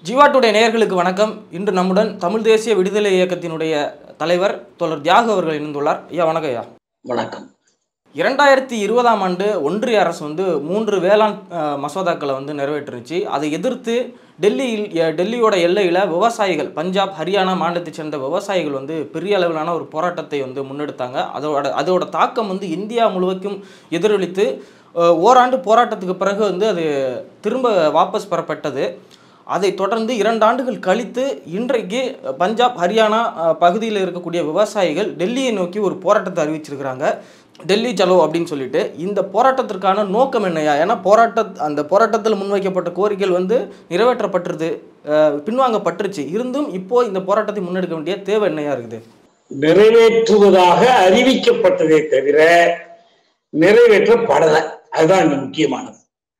Jeeva today நேயர்களுக்கு வணக்கம். இன்று நம்முடன் தமிழ் தேசிய விடுதலை இயக்கத்தினுடைய தலைவர் தோழர் தியாகு அவர்கள் இணைந்துள்ளார். ஐயா வணக்கம். ஐயா வணக்கம். 2020ஆம் ஆண்டு ஒன்றிய அரசு 3 வேளாண் மசோதாக்களை நிறைவேற்றுச்சு. அதை எதிர்த்து டெல்லியோட எல்லையில் விவசாயிகள், பஞ்சாப் ஹரியானா மாநிலத்தை சேர்ந்த விவசாயிகள் பெரிய அளவிலான ஒரு போராட்டத்தை முன்னெடுத்தாங்க. அதோட தாக்கம் இந்தியா முழுவதும் எதிரொலித்து ஓராண்டு போராட்டத்துக்கு பிறகு அது திரும்ப வாபஸ் பெறப்பட்டது. அதை தொடர்ந்து 2 ஆண்டுகள் கழித்து இன்றைக்கு பஞ்சாப் ஹரியானா பகுதியில் இருக்கக்கூடிய விவசாயிகள் டெல்லியை நோக்கி ஒரு போராட்டத்தை அறிவிச்சிருக்கிறாங்க. டெல்லி சலோ அப்படின்னு சொல்லிட்டு. இந்த போராட்டத்திற்கான நோக்கம் என்னையா? ஏன்னா அந்த போராட்டத்தில் முன்வைக்கப்பட்ட கோரிக்கைகள் நிறைவேற்றப்பட்டிருது, பின்வாங்கப்பட்டுருச்சு. இருந்தும் இப்போ இந்த போராட்டத்தை முன்னெடுக்க வேண்டிய தேவை என்னையா இருக்குது? நிறைவேற்றுவதாக அறிவிக்கப்பட்டதே தவிர நிறைவேற்றப்படல. அதுதான் இங்க முக்கியமானது.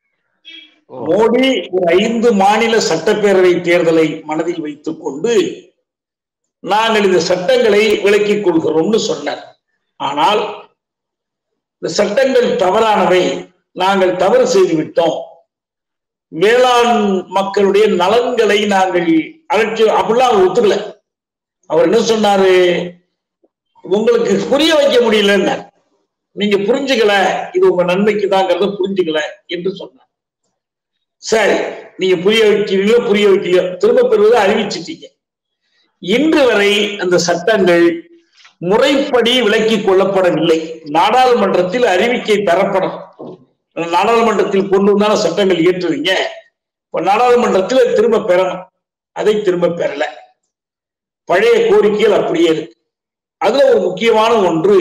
மோடி ஒரு 5 மாநில சட்டப்பேரவை தேர்தலை மனதில் வைத்துக் கொண்டு நாங்கள் இந்த சட்டங்களை விலக்கிக் கொள்கிறோம்னு சொன்னார். ஆனால் இந்த சட்டங்கள் தவறானவை, நாங்கள் தவறு செய்து விட்டோம், வேளாண் மக்களுடைய நலன்களை நாங்கள் அழைச்சு அப்படிலாம் அவர் ஒத்துக்கல. அவர் என்ன சொன்னாரு? உங்களுக்கு புரிய வைக்க முடியல, நீங்க புரிஞ்சுக்கல, இது உங்க நன்மைக்கு தாங்கிறத புரிஞ்சுக்கல என்று சொன்னார். சரி, நீங்க புரிய வைக்கிறீங்களோ புரிய வைக்கலையோ, திரும்ப பெறுவதை அறிவிச்சிட்டீங்க. இன்று வரை அந்த சட்டங்கள் முறைப்படி விலக்கிக் கொள்ளப்படவில்லை. நாடாளுமன்றத்தில் அறிவிக்கை பெறப்படும். நாடாளுமன்றத்தில் கொண்டு வந்தான சட்டங்கள் இயற்றுவீங்க, இப்ப நாடாளுமன்றத்தில் திரும்ப பெறணும். அதை திரும்ப பெறல. பழைய கோரிக்கைகள் அப்படியே இருக்கு. அதுல ஒரு முக்கியமான ஒன்று,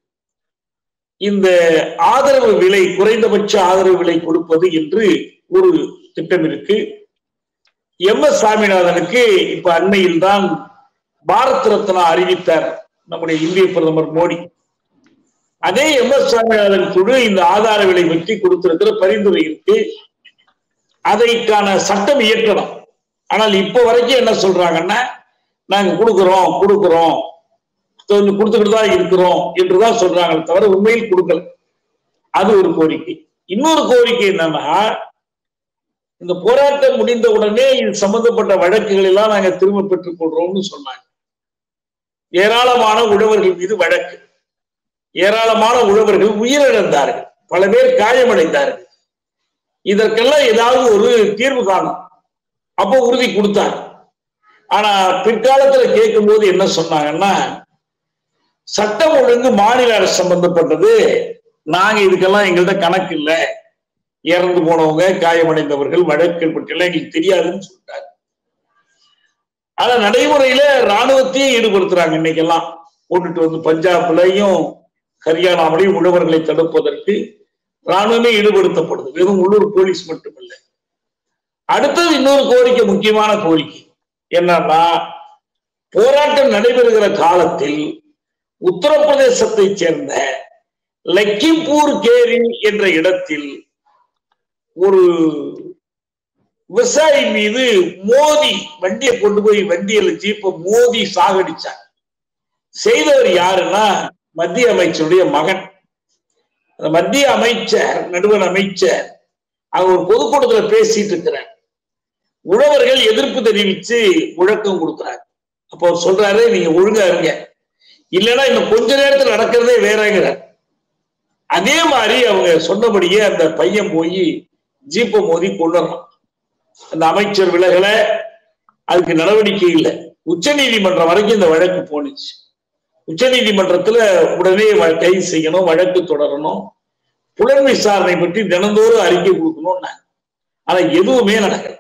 இந்த ஆதரவு விலை, குறைந்தபட்ச ஆதரவு விலை கொடுப்பது என்று ஒரு திட்டம் இருக்கு. எம்.எஸ். சாமிநாதனுக்கு இப்ப அண்மையில் தான் பாரத் ரத்னா அறிவித்தார் நம்முடைய இந்திய பிரதமர் மோடி. அதே எம்.எஸ். சாமிநாதன் குழு இந்த ஆதார விலை பற்றி கொடுத்திருக்கிற பரிந்துரை இருக்கு. அதைக்கான சட்டம் இயற்றணும். ஆனால் இப்ப வரைக்கும் என்ன சொல்றாங்கன்னா, நாங்க கொடுக்கிறோம் கொடுத்துக்கிட்டு தான் இருக்கிறோம் என்றுதான் சொல்றாங்க, தவிர உண்மையில் கொடுக்கல. அது ஒரு கோரிக்கை. இன்னொரு கோரிக்கை என்னன்னா, இந்த போராட்டம் முடிந்த உடனே இது சம்பந்தப்பட்ட வழக்குகள் எல்லாம் நாங்க திரும்ப பெற்றுக் கொள்றோம்னு சொன்னாங்க. ஏராளமான உழவர்கள் மீது வழக்கு, ஏராளமான உழவர்கள் உயிரிழந்தார்கள், பல பேர் காயமடைந்தார்கள். இதற்கெல்லாம் ஏதாவது ஒரு தீர்வு காணும். அப்போ உறுதி கொடுத்தாங்க. ஆனா பிற்காலத்துல கேட்கும் போது என்ன சொன்னாங்கன்னா, சட்டம் ஒழுங்கு மாநில அரசு சம்பந்தப்பட்டது, நாங்க இதுக்கெல்லாம் எங்கள்கிட்ட கணக்கு இல்லை, இறந்து போனவங்க, காயமடைந்தவர்கள், வழக்குகள் பற்றியெல்லாம் எங்களுக்கு தெரியாதுன்னு சொல்லிட்டாங்க. ஆனா நடைமுறையில ராணுவத்தையும் ஈடுபடுத்துறாங்க. இன்னைக்கெல்லாம் போட்டுட்டு பஞ்சாப்லையும் ஹரியானாவிலையும் உழவர்களை தடுப்பதற்கு ராணுவமே ஈடுபடுத்தப்படுது, வெறும் உள்ளூர் போலீஸ் மட்டுமல்ல. அடுத்தது இன்னொரு கோரிக்கை, முக்கியமான கோரிக்கை என்னன்னா, போராட்டம் நடைபெறுகிற காலத்தில் உத்தரப்பிரதேசத்தை சேர்ந்த லக்கிம்பூர் கேரி என்ற இடத்தில் ஒரு விவசாயி மீது மோதி, வண்டியை கொண்டு போய் வண்டியில ஜீப்பை மோதி சாகடிச்சாங்க. செய்தவர் யாருன்னா, மத்திய அமைச்சருடைய மகன். அந்த மத்திய அமைச்சர், நடுவண் அமைச்சர், அவங்க ஒரு பொதுக்கூட்டத்துல பேசிட்டு இருக்கிறார். உழவர்கள் எதிர்ப்பு தெரிவித்து முழக்கம் கொடுக்கிறார். அப்போ அவர் சொல்றாரு, நீங்க ஒழுங்கா இருங்க, இல்லைன்னா இன்னும் கொஞ்ச நேரத்தில் நடக்கிறதே வேறங்கிறார். அதே மாதிரி அவங்க சொன்னபடியே அந்த பையன் போய் ஜீப்பை மோதி கொண்டுறான். அந்த அமைச்சர் விலகல, அதுக்கு நடவடிக்கை இல்லை. உச்ச நீதிமன்றம் வரைக்கும் இந்த வழக்கு போனுச்சு. உச்ச நீதிமன்றத்துல உடனே கைது செய்யணும், வழக்கு தொடரணும், புலன் விசாரணை பற்றி தினந்தோறும் அறிக்கை கொடுக்கணும். ஆனா எதுவுமே நடக்கல.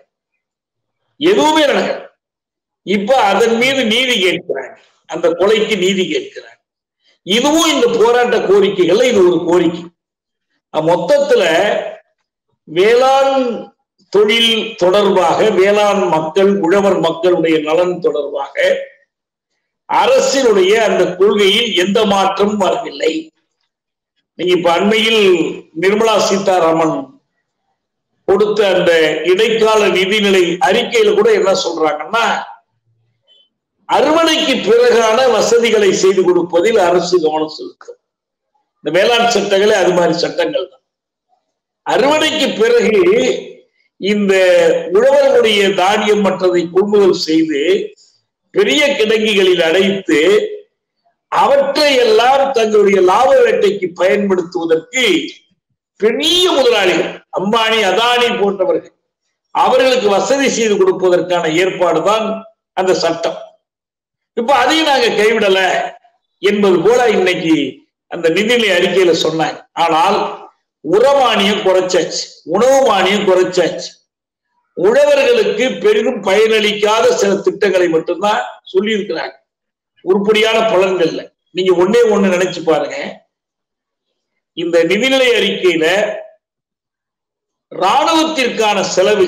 இப்ப அதன் மீது நீதி கேட்கிறாங்க, அந்த கொலைக்கு நீதி கேட்கிறாங்க. இதுவும் இந்த போராட்ட கோரிக்கைகள்ல இது ஒரு கோரிக்கை. மொத்தத்துல வேளாண் தொழில் தொடர்பாக, வேளாண் மக்கள், உழவர் மக்களுடைய நலன் தொடர்பாக அரசினுடைய அந்த கொள்கையில் எந்த மாற்றமும் வரவில்லை. நீங்க இப்ப அண்மையில் நிர்மலா சீதாராமன் கொடுத்த அந்த இடைக்கால நிதிநிலை அறிக்கையில கூட என்ன சொல்றாங்கன்னா, அறுவடைக்கு பிறகான வசதிகளை செய்து கொடுப்பதில் அரசு கவனம் செலுத்தும். இந்த வேளாண் சட்டங்களே அது மாதிரி சட்டங்கள் தான். அறுவடைக்கு பிறகு இந்த உழவர்களுடைய தானியம் மற்றதை கொள்முதல் செய்து பெரிய கிடங்கிகளில் அடைத்து அவற்றை எல்லாம் தங்களுடைய லாப வேட்டைக்கு பயன்படுத்துவதற்கு பெரிய முதலாளிகள் அம்பானி அதானி போன்றவர்கள் அவர்களுக்கு வசதி செய்து கொடுப்பதற்கான ஏற்பாடுதான் அந்த சட்டம். இப்ப அதையும் நாங்க கைவிடல என்பது போல இன்னைக்கு அந்த நிதிநிலை அறிக்கையில சொன்னாங்க. ஆனால் உரமானியம் குறைச்சாச்சு, உணவு மானியம் குறைச்சாச்சு. உழவர்களுக்கு பெரிதும் பயனளிக்காத சில திட்டங்களை மட்டும்தான் சொல்லி இருக்கிறாங்க. உருப்படியான பலன்கள்ல நீங்க ஒன்னே ஒண்ணு நினைச்சு பாருங்க. இந்த நிதிநிலை அறிக்கையில ராணுவத்திற்கான செலவு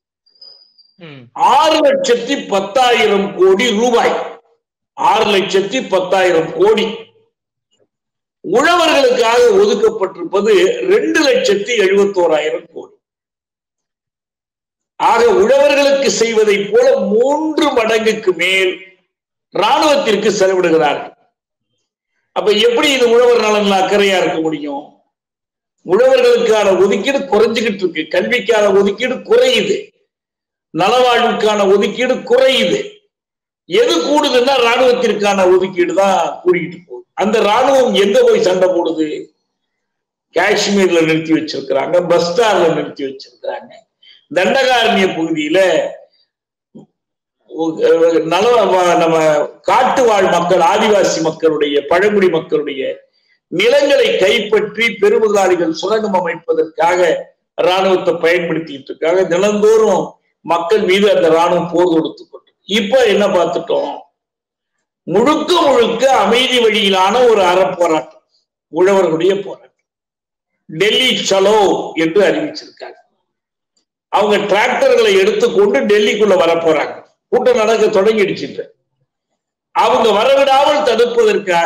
6,10,000 கோடி ரூபாய், 6,10,000 கோடி. உழவர்களுக்காக ஒதுக்கப்பட்டிருப்பது 2,71,000 கோடி. ஆக உழவர்களுக்கு செய்வதை போல 3 மடங்குக்கு மேல் ராணுவத்திற்கு செலவிடுகிறார்கள். அப்ப எப்படி இது உழவர் நலன்ல அக்கறையா இருக்க முடியும்? உழவர்களுக்கான ஒதுக்கீடு குறைஞ்சுகிட்டு இருக்கு, கல்விக்கான ஒதுக்கீடு குறையுது, நலவாழ்வுக்கான ஒதுக்கீடு குறையுது. எது கூடுதுன்னா ராணுவத்திற்கான ஒதுக்கீடு தான் கூடிக்கிட்டு போகுது. அந்த ராணுவம் எங்க போய் சண்டை போடுது? காஷ்மீர்ல நிறுத்தி வச்சிருக்கிறாங்க, பஸ்டார்ல நிறுத்தி வச்சிருக்கிறாங்க, தண்டகாரண்ய பகுதியில நம்ம காட்டு வாழ் மக்கள், ஆதிவாசி மக்களுடைய, பழங்குடி மக்களுடைய நிலங்களை கைப்பற்றி பெருமுதலாளிகள் சுரங்கம் அமைப்பதற்காக ராணுவத்தை பயன்படுத்திட்டு இருக்காங்க. தினந்தோறும் மக்கள் மீது அந்த ராணுவம் போர் தொடுத்து கொண்டு இப்ப என்ன பார்த்துட்டோம்? முழுக்க முழுக்க அமைதி வழியிலான ஒரு அறப்போராட்டம், உழவர்களுடைய போராட்டம். டெல்லி சலோ என்று அறிவிச்சிருக்காங்க. அவங்க டிராக்டர்களை எடுத்துக்கொண்டு டெல்லிக்குள்ள வரப்போறாங்க. கூட்டம் நடக்க தொடங்கிடுச்சு. அவங்க வரவிடாமல் தடுப்பதற்காக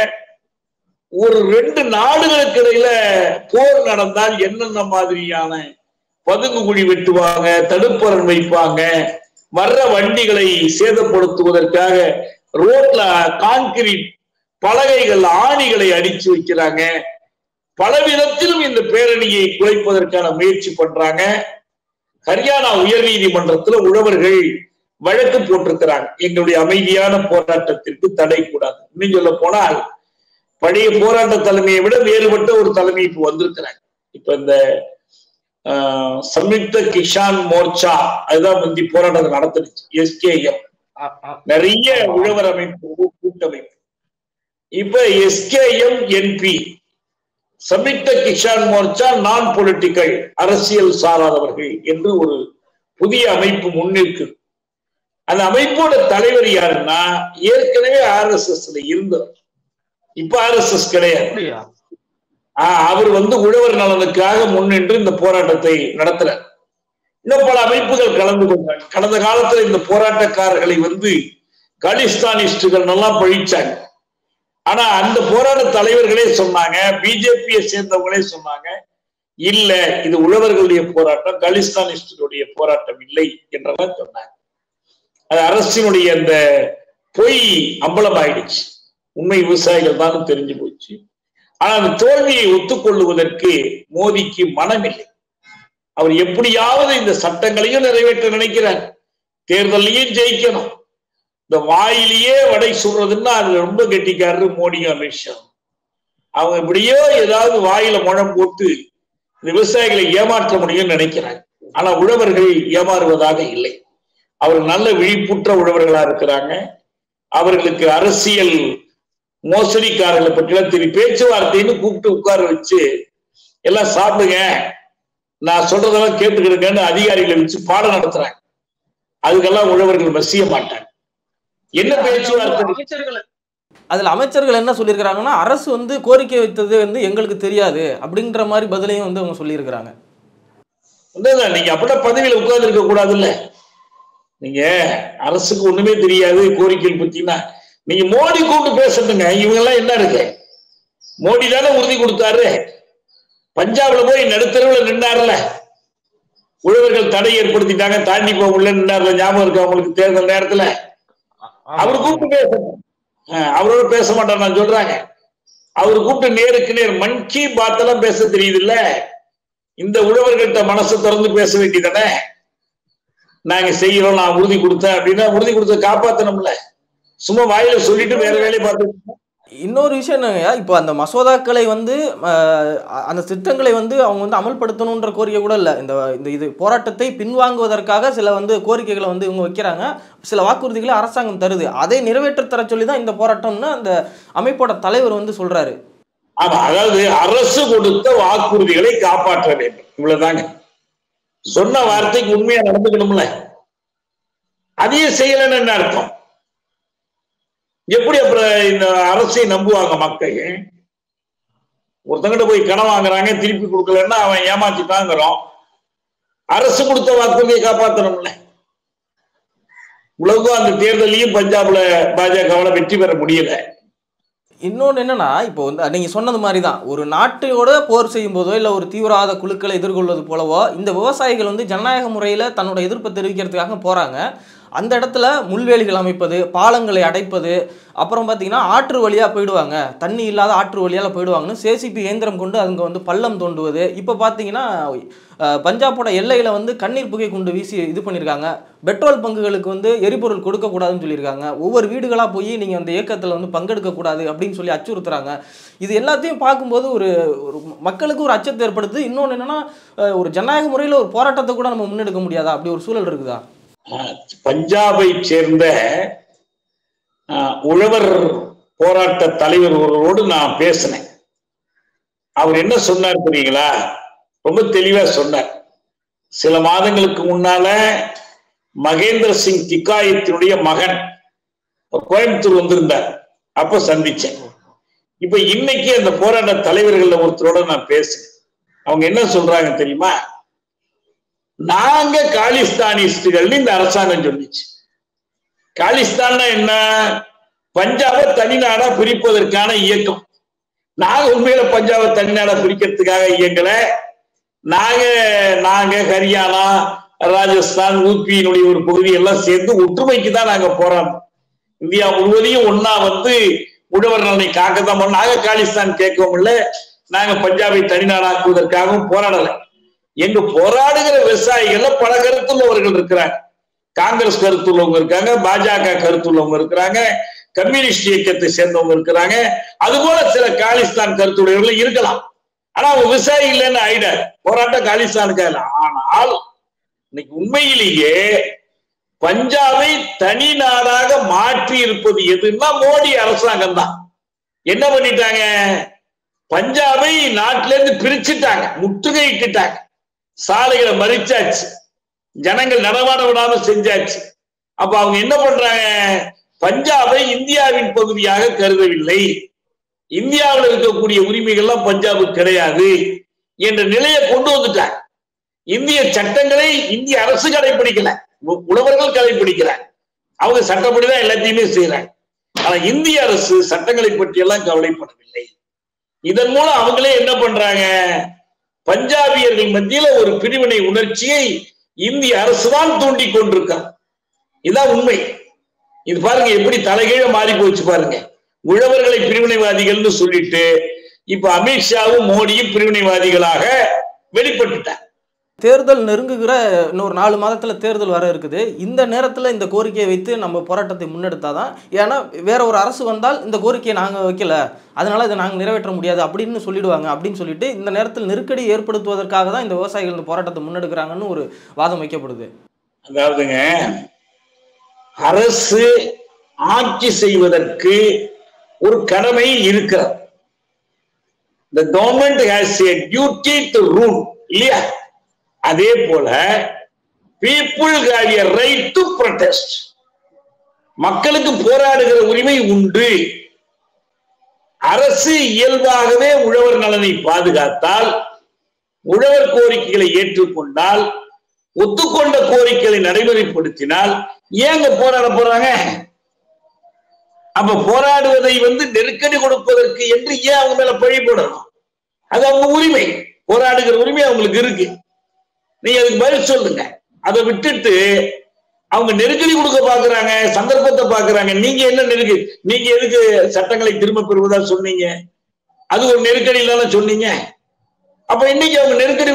ஒரு 2 நாடுகளுக்கு இடையில போர் நடந்தால் என்னென்ன மாதிரியான பதுங்கு குழி வெட்டுவாங்க, தடுப்பரண் வைப்பாங்க, வர்ற வண்டிகளை சேதப்படுத்துவதற்காக ரோட்ல கான்கிரீட் பலகைகள், ஆணிகளை அடிச்சு வைக்கிறாங்க. பல விதத்திலும் இந்த பேரணியை குலைப்பதற்கான முயற்சி பண்றாங்க. ஹரியானா உயர் நீதிமன்றத்துல உழவர்கள் வழக்கு போட்டிருக்கிறாங்க, எங்களுடைய அமைதியான போராட்டத்திற்கு தடை கூடாது. இன்னும் சொல்ல போனால் பழைய போராட்ட தலைமையை விட வேறுபட்ட ஒரு தலைமை இப்ப வந்திருக்கிறாங்க. இப்ப இந்த சம்யுக்த கிஷான் மோர்ச்சா அதுதான் முந்தி போராட்டத்தை நடத்துச்சு. SKM நிறைய உழவர் அமைப்பு, கூட்டமைப்பு. இப்ப SKM NP சம்யுக்த கிஷான் மோர்ச்சா நான் பொலிட்டிக்கல், அரசியல் சாராதவர்கள் என்று ஒரு புதிய அமைப்பு முன்னிற்கு. அந்த அமைப்போட தலைவர் யாருன்னா ஏற்கனவே RSSல இருந்தவர், இப்ப RSS கிடையாது. அவர் உழவர் நலனுக்காக முன்னின்று இந்த போராட்டத்தை நடத்துறார். இன்னும் பல அமைப்புகள் கலந்து கொண்டாங்க. கடந்த காலத்துல இந்த போராட்டக்காரர்களை காலிஸ்தானிஸ்டுகள் நல்லா பழிச்சாங்க. ஆனா அந்த போராட்ட தலைவர்களே சொன்னாங்க, பிஜேபியை சேர்ந்தவங்களே சொன்னாங்க, இல்ல இது உழவர்களுடைய போராட்டம், காலிஸ்தானிஸ்டுடைய போராட்டம் இல்லை என்றெல்லாம் சொன்னாங்க. அது அரசினுடைய அந்த பொய் அம்பலம் ஆயிடுச்சு. உண்மை விவசாயிகள் தான் தெரிஞ்சு போச்சு. ஆனா அந்த தோல்வியை ஒத்துக்கொள்ளுவதற்கு மோடிக்கு மனமில்லை. அவர் எப்படியாவது இந்த சட்டங்களையும் நிறைவேற்ற நினைக்கிறார், தேர்தலையும் ஜெயிக்கணும். இந்த வாயிலேயே வடை சுடுறதுன்னா அது ரொம்ப கெட்டிக்காரரு மோடியும் அமித்ஷா. அவங்க இப்படியோ ஏதாவது வாயில முழம் போட்டு இந்த விவசாயிகளை ஏமாற்ற முடியும்னு நினைக்கிறாங்க. ஆனா உழவர்கள் ஏமாறுவதாக இல்லை. அவர்கள் நல்ல விழிப்புற்ற உழவர்களா இருக்கிறாங்க. அவர்களுக்கு அரசியல் மோசடிக்காரர்களை பற்றிலாம் தெரியும். பேச்சுவார்த்தைன்னு கூப்பிட்டு உட்கார வச்சு எல்லாம் சாப்பிடுங்க, நான் சொல்றதெல்லாம் கேட்டுக்கிடுங்கன்னு அதிகாரிகளை வச்சு பாடம் நடத்துறாங்க. அதுக்கெல்லாம் உழவர்கள் வசிய மாட்டாங்க. என்ன பேச்சுவார்த்தை? அதுல அமைச்சர்கள் என்ன சொல்லியிருக்கிறாங்கன்னா, அரசு கோரிக்கை வைத்தது எங்களுக்கு தெரியாது அப்படின்ற மாதிரி பதிலையும் அவங்க சொல்லியிருக்கிறாங்க. நீங்க அப்படின்னா பதவியில உட்கார்ந்து இருக்க கூடாது இல்ல. நீங்க அரசுக்கு ஒண்ணுமே தெரியாது கோரிக்கை பத்தினா நீங்க மோடி கூப்பிட்டு பேசட்டுங்க. இவங்க எல்லாம் என்ன இருக்கு? மோடி தானே உறுதி கொடுத்தாரு. பஞ்சாப்ல போய் நடுத்தரவுல நின்றாருல, உழவர்கள் தடை ஏற்படுத்திட்டாங்க, தாண்டி போக முடியல நின்றாருல, ஞாபகம் இருக்கு அவங்களுக்கு தேர்தல் நேரத்துல? அவரு கூப்பிட்டு பேசணும். அவரோட பேச மாட்டார் நான் சொல்றாங்க. அவரு கூப்பிட்டு நேருக்கு நேர் மன் கி பாத் எல்லாம் பேச தெரியுது இல்ல. இந்த உழவர்கள்ட்ட மனசை திறந்து பேச வேண்டியதானே? நாங்க செய்யறோம், நான் உறுதி கொடுத்தேன் அப்படின்னா உறுதி கொடுத்த காப்பாத்தணும்ல. சும்மா வாயில சொல்லிட்டு வேற வேலையை பார்த்து. இன்னொரு விஷயம் என்னங்க, இப்போ அந்த மசோதாக்களை வந்து அந்த திட்டங்களை வந்து அவங்க வந்து அமல்படுத்தணுன்ற கோரிக்கை கூட இல்லை. இந்த இது போராட்டத்தை பின்வாங்குவதற்காக சில வந்து கோரிக்கைகளை வந்து இவங்க வைக்கிறாங்க, சில வாக்குறுதிகளை அரசாங்கம் தருது, அதை நிறைவேற்ற தர சொல்லி தான் இந்த போராட்டம்னு அந்த அமைப்போட தலைவர் வந்து சொல்றாரு. ஆமா, அதாவது அரசு கொடுத்த வாக்குறுதிகளை காப்பாற்ற வேண்டும், இவ்வளவுதாங்க. சொன்ன வார்த்தைக்கு உண்மையா நடந்துக்கணும்ல. அதையும் செய்யலன்னு என்ன அர்த்தம்? எப்படி அப்புறம் இந்த அரசை நம்புவாங்க மக்கள்? ஒருத்தங்கிட்ட போய் கடன் வாங்குறாங்க, திருப்பி கொடுக்கலன்னா அவன் ஏமாத்திட்டாங்கிறோம். அரசு கொடுத்த வாக்குறுதியை காப்பாற்றணும்ல. உலகம் அந்த தேர்தலையும் பஞ்சாப்ல பாஜகவால வெற்றி பெற முடியல. இன்னொன்று என்னன்னா, இப்போ வந்து நீங்கள் சொன்னது மாதிரி தான், ஒரு நாட்டோட போர் செய்யும் போதோ இல்லை ஒரு தீவிரவாத குழுக்களை எதிர்கொள்வது போலவோ இந்த விவசாயிகள் வந்து ஜனநாயக முறையில் தன்னோட எதிர்ப்பை தெரிவிக்கிறதுக்காக போகிறாங்க. அந்த இடத்துல முள்வேலிகள் அமைப்பது, பாலங்களை அடைப்பது, அப்புறம் பார்த்தீங்கன்னா ஆற்று வழியாக போயிடுவாங்க, தண்ணி இல்லாத ஆற்று வழியால் போயிடுவாங்கன்னு சேசிபி இயந்திரம் கொண்டு அங்கே வந்து பள்ளம் தோண்டுவது. இப்போ பார்த்தீங்கன்னா பஞ்சாபோட எல்லையில் வந்து கண்ணீர் புகை கொண்டு வீசி இது பண்ணியிருக்காங்க. பெட்ரோல் பங்குகளுக்கு வந்து எரிபொருள் கொடுக்கக்கூடாதுன்னு சொல்லியிருக்காங்க. ஒவ்வொரு வீடுகளாக போய் நீங்கள் அந்த இயக்கத்தில் வந்து பங்கெடுக்கக்கூடாது அப்படின்னு சொல்லி அச்சுறுத்துறாங்க. இது எல்லாத்தையும் பார்க்கும்போது ஒரு மக்களுக்கு ஒரு அச்சத்தை ஏற்படுத்துது. இன்னொன்று என்னென்னா, ஒரு ஜனநாயக முறையில் ஒரு போராட்டத்தை கூட நம்ம முன்னெடுக்க முடியாதா? அப்படி ஒரு சூழல் இருக்குதா? பஞ்சாபை சேர்ந்த உழவர் போராட்ட தலைவர் ஒருவரோடு நான் பேசினேன். அவர் என்ன சொன்னார் தெரியுங்களா? ரொம்ப தெளிவா சொன்னார். சில மாதங்களுக்கு முன்னால மகேந்திர சிங் திகாயத்தினுடைய மகன் கோயம்புத்தூர் வந்திருந்தார், அப்ப சந்திச்சேன். இப்ப இன்னைக்கு அந்த போராட்ட தலைவர்கள் ஒருத்தரோட நான் பேசுறேன். அவங்க என்ன சொல்றாங்க தெரியுமா? நாங்க காலிஸ்தானிஸ்டுகள் இந்த அரசாங்கம் சொல்லிச்சு. காலிஸ்தான் என்ன? பஞ்சாபை தனிநாடா பிரிப்பதற்கான இயக்கம். நாங்க உண்மையில பஞ்சாபை தனிநாடா பிரிக்கிறதுக்காக இயங்கல. நாங்க ஹரியானா, ராஜஸ்தான், ஊபியினுடைய ஒரு பகுதி எல்லாம் சேர்ந்து ஒற்றுமைக்கு தான் நாங்க போராடுறோம். இந்தியா முழுவதையும் ஒன்னா வந்து உழவர் நலனை காக்கத்தான். நாங்க காலிஸ்தான் கேட்கவும் இல்லை, நாங்க பஞ்சாபை தனிநாடாக்குவதற்காகவும் போராடல. எங்க போராடுகிற விவசாயிகள்ல பல கருத்துள்ளவர்கள் இருக்கிறாங்க. காங்கிரஸ் கருத்துள்ளவங்க இருக்காங்க, பாஜக கருத்துள்ளவங்க இருக்கிறாங்க, கம்யூனிஸ்ட் இயக்கத்தை சேர்ந்தவங்க இருக்கிறாங்க, அது போல சில காலிஸ்தான் கருத்துடையவர்கள் இருக்கலாம். ஆனா அவங்க விவசாயி இல்லைன்னு ஆயிட போராட்டம் காலிஸ்தானுக்கு. ஆனால் இன்னைக்கு உண்மையிலேயே பஞ்சாபை தனி நாடாக மாற்றி இருப்பது எதுன்னா மோடி அரசாங்கம் தான். என்ன பண்ணிட்டாங்க? பஞ்சாபை நாட்டில இருந்து பிரிச்சுட்டாங்க, முற்றுகையிட்டாங்க, சாலைகளை மறிச்சாச்சு, ஜனங்கள் நடமாட விடாம செஞ்சாச்சு. அப்ப அவங்க என்ன பண்றாங்க? பஞ்சாபை இந்தியாவின் பகுதியாக கருதவில்லை, இந்தியாவில் இருக்கக்கூடிய உரிமைகள்லாம் பஞ்சாபுக்கு கிடையாது என்ற நிலையை கொண்டு வந்துட்டாங்க. இந்திய சட்டங்களை இந்திய அரசு கடைபிடிக்கல, உழவர்கள் கடைபிடிக்கிறாங்க. அவங்க சட்டப்படிதான் எல்லாத்தையுமே செய்யறாங்க. ஆனா இந்திய அரசு சட்டங்களை பற்றி எல்லாம் கவலைப்படவில்லை. இதன் மூலம் அவங்களே என்ன பண்றாங்க? பஞ்சாபியர்கள் மத்தியில ஒரு பிரிவினை உணர்ச்சியை இந்திய அரசுதான் தூண்டி கொண்டிருக்காங்க. இதுதான் உண்மை. இது பாருங்க எப்படி தலைகீழ மாறி போச்சு பாருங்க. உழவர்களை பிரிவினைவாதிகள்னு சொல்லிட்டு இப்ப அமித்ஷாவும் மோடியும் பிரிவினைவாதிகளாக வெளிப்பட்டுட்டாங்க. தேர்தல் நெருங்குகிற இன்னொரு 4 மாதத்துல தேர்தல் வர இருக்குது. இந்த நேரத்துல இந்த கோரிக்கையை வைத்து நம்ம போராட்டத்தை முன்னெடுத்தாதான், ஏன்னா வேற ஒரு அரசு வந்தால் இந்த கோரிக்கையை நாங்க வைக்கல, அதனால இதை நாங்க நிறைவேற்ற முடியாது அப்படின்னு சொல்லிடுவாங்க. அப்படின்னு சொல்லிட்டு இந்த நேரத்தில் நெருக்கடி ஏற்படுத்துவதற்காக தான் இந்த விவசாயிகள் இந்த போராட்டத்தை முன்னெடுக்கிறாங்கன்னு ஒரு வாதம் வைக்கப்படுது. அதாவதுங்க, அரசு ஆட்சி செய்வதற்கு ஒரு கடமை இருக்கிறது. The government has a duty to rule, இல்லையா? அதே போல people have a right to protest. மக்களுக்கு போராடுகிற உரிமை உண்டு. அரசு இயல்பாகவே உழவர் நலனை பாதுகாத்தால், உழவர் கோரிக்கைகளை ஏற்றுக்கொண்டால், ஒத்துக்கொண்ட கோரிக்கைகளை நடைமுறைப்படுத்தினால் ஏங்க போராட போறாங்க? அப்ப போராடுவதை நெருக்கடி கொடுப்பதற்கு என்று ஏன் அவங்க மேல பழி போடணும்? அது அவங்க உரிமை, போராடுகிற உரிமை அவங்களுக்கு இருக்கு. நீங்க அதுக்கு பதில் சொல்லுங்க. அதை விட்டுட்டு அவங்க நெருக்கடி கொடுக்க பாக்குறாங்க, சந்தர்ப்பத்தை பாக்குறாங்க. நீங்க என்ன நெருக்கடி? நீங்க எதுக்கு சட்டங்களை திரும்ப பெறுவதா சொன்னீங்க? அது ஒரு நெருக்கடி இல்லைன்னு சொன்னீங்க. அப்ப இன்னைக்கு அவங்க நெருக்கடி கொடுக்கறதுக்கு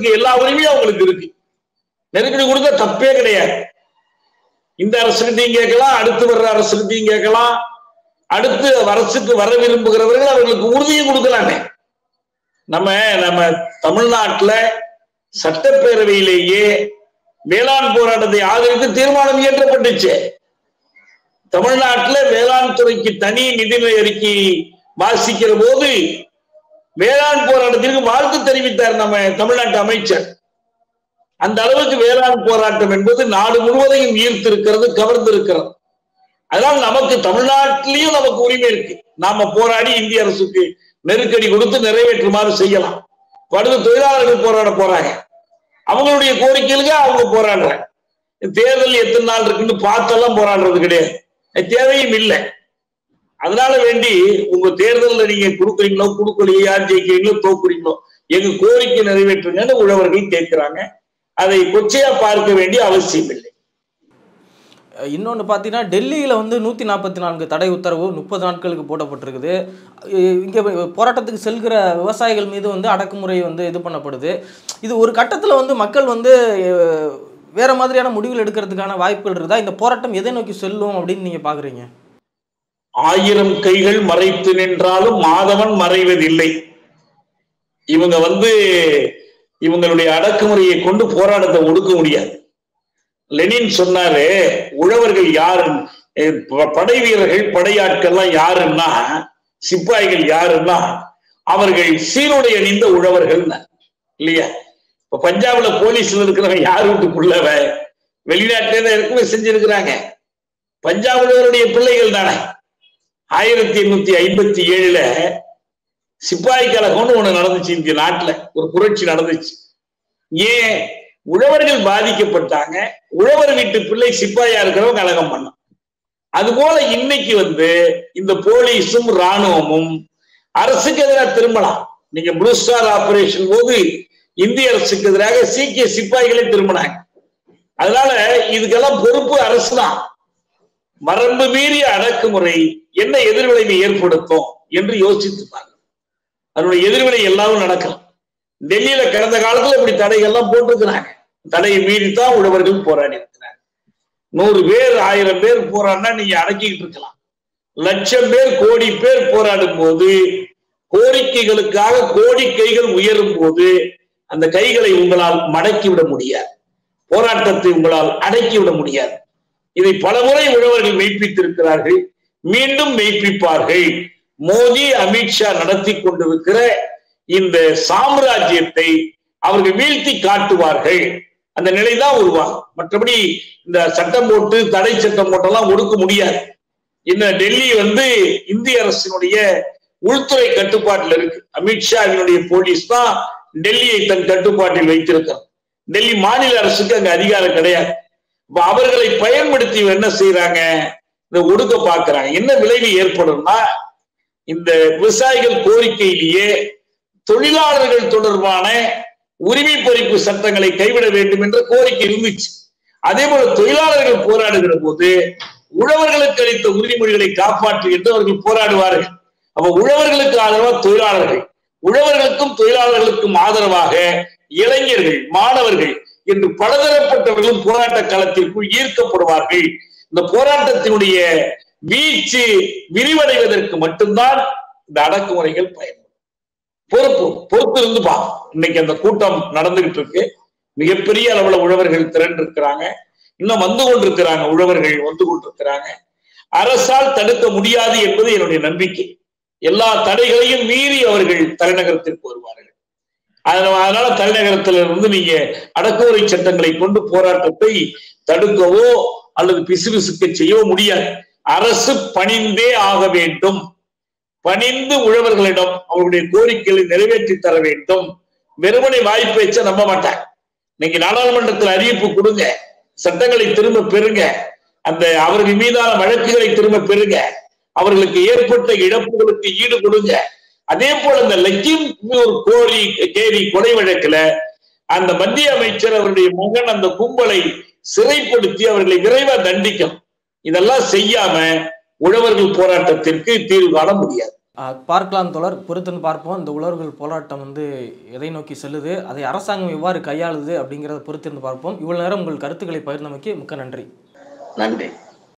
கொடுக்கறதுக்கு எல்லா உரிமையும் அவங்களுக்கு இருக்கு. நெருக்கடி கொடுக்க தப்பே கிடையாது. இந்த அரசுகிட்டையும் கேட்கலாம், அடுத்து வர்ற அரசுகிட்டையும் கேட்கலாம், அடுத்து அரசுக்கு வர விரும்புகிறவர்கள் அவர்களுக்கு உறுதியும் கொடுக்கலாமே. நம்ம தமிழ்நாட்டுல சட்டப்பேரவையிலேயே வேளாண் போராட்டத்தை ஆதரித்து தீர்மானம் இயற்றப்பட்டுச்சு. தமிழ்நாட்டில் வேளாண் துறைக்கு தனி நிதிநிலை அறிக்கை வாசிக்கிற போது வேளாண் போராட்டத்திற்கு வாழ்த்து தெரிவித்தார் நம்ம தமிழ்நாட்டு அமைச்சர். அந்த அளவுக்கு வேளாண் போராட்டம் என்பது நாடு முழுவதையும் ஈர்த்திருக்கிறது, கவர்ந்திருக்கிறது. அதனால் நமக்கு தமிழ்நாட்டிலையும் நமக்கு உரிமை இருக்கு. நாம போராடி இந்திய அரசுக்கு நெருக்கடி கொடுத்து நிறைவேற்றுமாறு செய்யலாம். அடுத்து தொழிலாளர்கள் போராட போறாங்க, அவங்களுடைய கோரிக்கைகளுக்கு அவங்க போராடுறாங்க. தேர்தல் எத்தனை நாள் இருக்குன்னு பார்த்தெல்லாம் போராடுறது கிடையாது, தேவையும் இல்லை. அதனால வேண்டி உங்க தேர்தலில் நீங்க கொடுக்குறீங்களோ கொடுக்கலையோ, யார் ஜெயிக்கிறீங்களோ தோக்குறீங்களோ, எங்க கோரிக்கை நிறைவேற்றுங்கன்னு உழவர்கள் கேட்கிறாங்க. அதை கொச்சையா பார்க்க வேண்டிய அவசியம் இல்லை. இன்னொன்று பார்த்தீங்கன்னா, டெல்லியில் வந்து 144 தடை உத்தரவு 30 நாட்களுக்கு போடப்பட்டிருக்குது. இங்கே போராட்டத்துக்கு செல்கிற விவசாயிகள் மீது வந்து அடக்குமுறை வந்து இது பண்ணப்படுது. இது ஒரு கட்டத்தில் வந்து மக்கள் வந்து வேற மாதிரியான முடிவுகள் எடுக்கிறதுக்கான வாய்ப்புகள் இருக்குதா? இந்த போராட்டம் எதை நோக்கி செல்லும் அப்படின்னு நீங்க பாக்குறீங்க? 1000 கைகள் மறைத்து நின்றாலும் மாதவன் மறைவதில்லை. இவங்க வந்து இவங்களுடைய அடக்குமுறையை கொண்டு போராட்டத்தை ஒடுக்க முடியாது. லெனின் சொன்னாரு, உழவர்கள் யாரு, படை வீரர்கள் படையாட்கள்லாம் யாருன்னா, சிப்பாய்கள் யாருன்னா அவர்கள் சீருடை அணிந்த உழவர்கள் இல்லையா? இப்ப பஞ்சாப்ல போலீஸ்ல இருக்கிறவங்க யார் வீட்டுக்குள்ளவ வெளிநாட்டிலே தான் இறக்குமதி செஞ்சிருக்கிறாங்க. பஞ்சாபுடைய பிள்ளைகள் தானே. 1857 சிப்பாய் கழகம்னு ஒண்ணு நடந்துச்சு இந்திய நாட்டுல, ஒரு புரட்சி நடந்துச்சு. ஏன்? உழவர்கள் பாதிக்கப்பட்டாங்க, உழவர் வீட்டு பிள்ளை சிப்பாயா இருக்கிறவங்க கழகம் பண்ண. அதுபோல இன்னைக்கு வந்து இந்த போலீஸும் ராணுவமும் அரசுக்கு எதிராக திரும்பலாம். நீங்க ப்ளூ ஸ்டார் ஆபரேஷன் போது இந்திய அரசுக்கு எதிராக சீக்கிய சிப்பாய்களே திரும்பினாங்க. அதனால இதுக்கெல்லாம் பொறுப்பு அரசு தான். மரபு மீறிய அடக்குமுறை என்ன எதிர்விளைவை ஏற்படுத்தும் என்று யோசித்துப்பாங்க. அதனுடைய எதிர்வினை எல்லாரும் நடக்கலாம். டெல்லியில கடந்த காலத்துல இப்படி தடைகள்லாம் போட்டிருக்கிறாங்க. தடையை மீறித்தான் உழவர்கள் போராடி இருக்கிறாங்க. 100 பேர் 1000 பேர் போராடினா நீங்க அடக்கிக்கிட்டு இருக்கலாம். 1,00,000 பேர் கோடி பேர் போராடும் போது, கோரிக்கைகளுக்காக கோடி கைகள் உயரும் போது அந்த கைகளை உங்களால் மடக்கிவிட முடியாது, போராட்டத்தை உங்களால் அடக்கிவிட முடியாது. இதை பலமுறை உழவர்கள் மெய்ப்பித்திருக்கிறார்கள், மீண்டும் மெய்ப்பிப்பார்கள். மோடி அமித்ஷா நடத்தி கொண்டிருக்கிற இந்த சாம்ராஜ்யத்தை அவர்கள் வீழ்த்தி காட்டுவார்கள். அந்த நிலைதான் உருவாகும். மற்றபடி இந்த சட்டம் போட்டு தடை சட்டம் போட்டெல்லாம் ஒடுக்க முடியாது. இந்த டெல்லி வந்து இந்திய அரசினுடைய உள்துறை கட்டுப்பாட்டில் இருக்கு. அமித்ஷாவினுடைய போலீஸ் தான் டெல்லியை தன் கட்டுப்பாட்டில் வைத்திருக்கிறார். டெல்லி மாநில அரசுக்கு அங்க அதிகாரம் கிடையாது. இப்ப அவர்களை பயன்படுத்தி என்ன செய்யறாங்க, இந்த ஒடுக்க பார்க்கிறாங்க. என்ன விளைவு ஏற்படும்னா, இந்த விவசாயிகள் கோரிக்கையிலேயே தொழிலாளர்கள் தொடர்பான உரிமை பறிப்பு சட்டங்களை கைவிட வேண்டும் என்ற கோரிக்கை இருந்துச்சு. அதே போல தொழிலாளர்கள் போராடுகிற போது உழவர்களுக்கு அளித்த உறுதிமொழிகளை காப்பாற்று என்று அவர்கள் போராடுவார்கள். அப்ப உழவர்களுக்கு ஆதரவாக தொழிலாளர்கள், உழவர்களுக்கும் தொழிலாளர்களுக்கும் ஆதரவாக இளைஞர்கள், மாணவர்கள் என்று பலதரப்பட்டவர்களும் போராட்ட களத்திற்குள் ஈர்க்கப்படுவார்கள். இந்த போராட்டத்தினுடைய வீச்சு விரிவடைவதற்கு மட்டும்தான் இந்த அடக்குமுறைகள் பயன்படும். பொறுத்து இருந்து பா. இன்னைக்கு அந்த கூட்டம் நடந்துகிட்டு இருக்கு. மிகப்பெரிய அளவுல உழவர்கள் திரண்டிருக்கிறாங்க, இன்னும் வந்து கொண்டிருக்கிறாங்க, உழவர்கள் வந்து கொண்டிருக்கிறாங்க. அரசால் தடுக்க முடியாது என்பது என்னுடைய நம்பிக்கை. எல்லா தடைகளையும் மீறி அவர்கள் தலைநகரத்திற்கு வருவார்கள். அதனால தலைநகரத்திலிருந்து நீங்க அடக்குமுறை சட்டங்களை கொண்டு போராட்டத்தை தடுக்கவோ அல்லது பிசுபிசுக்க செய்யவோ முடியாது. அரசு பணிந்தே ஆக வேண்டும். பணிந்து உழவர்களிடம் அவருடைய கோரிக்கைகளை நிறைவேற்றி தர வேண்டும். வெறுமனை வாய்ப்பேச்ச நம்ப மாட்டாங்க. நீங்க நாடாளுமன்றத்தில் அறிவிப்பு கொடுங்க, சட்டங்களை திரும்ப பெறுங்க, அந்த அவர்கள் மீதான வழக்குகளை திரும்ப பெறுங்க, அவர்களுக்கு ஏற்பட்ட இழப்புகளுக்கு ஈடு கொடுங்க. அதே போல இந்த லக்கிம்பூர் கேரி கொலை வழக்குல அந்த மத்திய அமைச்சர் அவருடைய மகன் அந்த கும்பலை சிறைப்படுத்தி அவர்களை விரைவாக தண்டிக்கும். இதெல்லாம் செய்யாம உழவர்கள் போராட்டத்திற்கு தீர்வு காண முடியாது. பார்க்கலாம் தோழர், பொறுத்துன்னு பார்ப்போம். இந்த உழவர்கள் போராட்டம் வந்து எதை நோக்கி செல்லுது, அதை அரசாங்கம் எவ்வாறு கையாளுது அப்படிங்கிறத பொறுத்திருந்து பார்ப்போம். இவ்வளவு நேரம் உங்கள் கருத்துக்களை பகிர்ந்தமைக்கு மிக்க நன்றி. நன்றி.